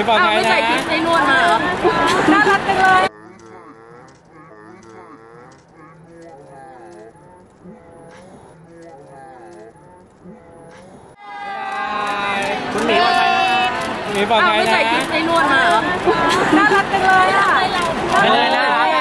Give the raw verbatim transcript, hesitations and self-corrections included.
ปลอดภัยนะไม่ใส่กิ๊บในนวดมาเหรอน่ารักจังเลยคุณหมีปลอดภัยนะหมีปลอดภัยนะไม่ใส่กิ๊บในนวดมาเหรอน่ารักจังเลยอ่ะไม่ได้นะ